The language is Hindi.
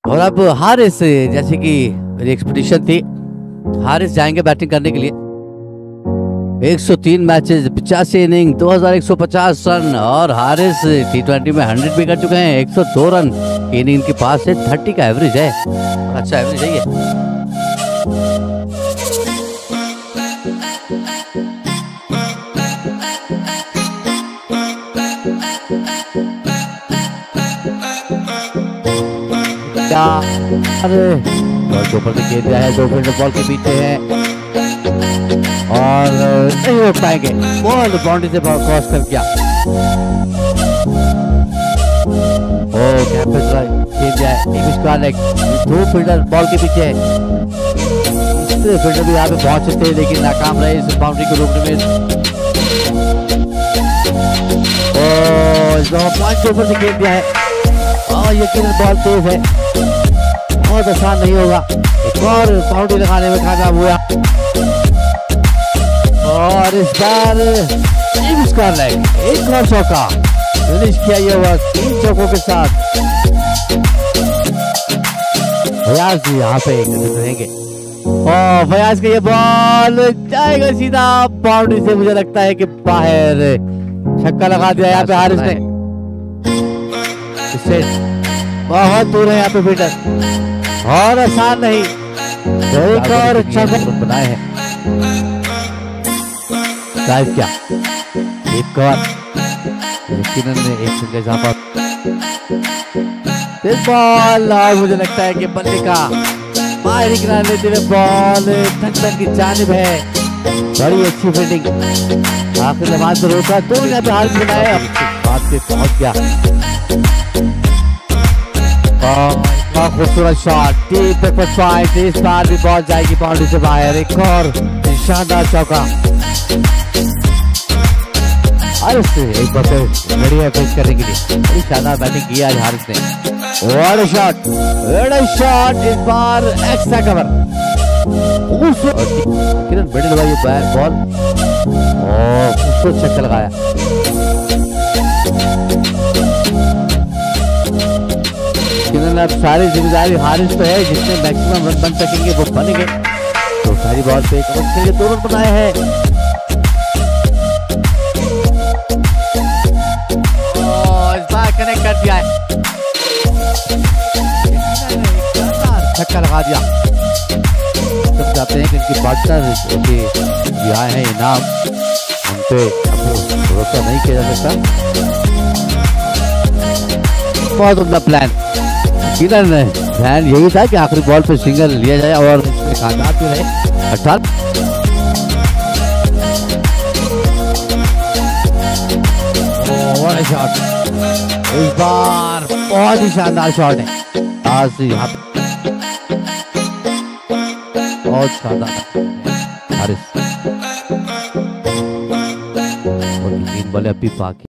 और अब हारिस, जैसे कि मेरी एक्सपेक्टेशन थी, हारिस जाएंगे बैटिंग करने के लिए। 103 मैचेस, 85 इनिंग, 2150 रन और हारिस T20 में 100 भी कर चुके हैं। 102 रन इनिंग इनके पास है, 30 का एवरेज है और अच्छा एवरेज है ये। अरे बॉल ऊपर से खेल दिया है, 2 फील्डर बॉल के पीछे है और नहीं रोक पाएंगे। बॉल बाउंड्री से क्रॉस कर गया। ओ कैंपस खेल दिया है, 2 फील्डर बॉल के पीछे है। दूसरे फील्डर भी यहाँ पे पहुंचे थे लेकिन नाकाम रहे इस बाउंड्री को रोकने में। पॉइंट ऊपर से खेल दिया है और यकीनन बॉल तेज है, बहुत आसान नहीं होगा। एक और बाउंड्री लगाने में कामयाब हुआ और इस बार एक और चौका फिनिश किया ये हुआ 3 चौकों के साथ। फयाज भी यहाँ पे रहेंगे और फयाज का ये बॉल जाएगा सीधा बाउंड्री से, मुझे लगता है कि बाहर। छक्का लगा दिया यहाँ पे हारिस ने। इससे बहुत दूर है यहाँ पे फील्डर और आसान नहीं, एक और अच्छा बनाए हैं। ड्राइव क्या एक कवर, यकीनन ने एक सिंगल इजाफा। बॉल और मुझे लगता है कि बल्ले का बाहरी किनारे लेते हुए बॉल ढक्कन की जानिब है। बड़ी अच्छी फील्डिंग, आखिर लम्हा से रोका तो यहाँ पे हारिस बनाया, बात पे पहुंच गया। खूबसूरत शॉट, डीप बैकवर्ड पॉइंट, इस बार भी बॉल जाएगी बाउंड्री से बाहर। एक और शानदार चौका और एक बार बढ़िया फेस करने के लिए बड़ी शानदार बैटिंग की आज हारिस ने। व्हाट अ शॉट, इस बार एक्स्ट्रा कवर। किरण मिडिल हुआ ये बॉल और खूबसूरत छक्का लगाया। अब सारी जिम्मेदारी हारिस पे है, जिसने मैक्सिमम रन बन सकेंगे वो बनेंगे। तो सारी बॉल पे 2 रन बनाए हैं। इस बार कनेक्ट कर दिया है, छक्का लगा दिया। सब चाहते हैं कि इनकी पार्टनर जो आए हैं इनाम, उन पे भरोसा नहीं किया जा सकता। बहुत उम्दा प्लान ध्यान यही था कि आखिरी बॉल पे सिंगल लिया जाए और कामयाब भी रहे। अर्थात शॉट, इस बार बहुत ही शानदार शॉट है आज यहाँ पे, बहुत शानदार हारिस और 3 बॉलें अभी बाकी।